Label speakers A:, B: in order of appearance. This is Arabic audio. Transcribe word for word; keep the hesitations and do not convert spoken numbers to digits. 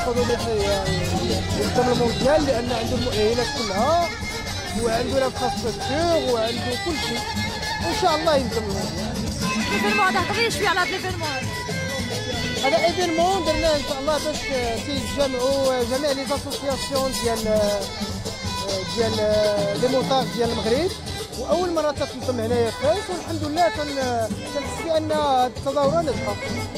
A: نحفظوا ينظم المونديال لان عنده المؤهلات كلها وعنده لافراستركتور وعنده كل شيء، وان شاء الله ينظم المونديال.
B: ليفينمون هذا هضري شويه على هذا ليفينمون.
A: هذا ايفينمون درناه ان شاء الله باش تيتجمعوا جميع لي زاسوسياسيون ديال ديال لي موطار ديال المغرب، واول مره تتنظم هنايا في فاس، والحمد لله كنحس بان هذه التظاهره ناجحه.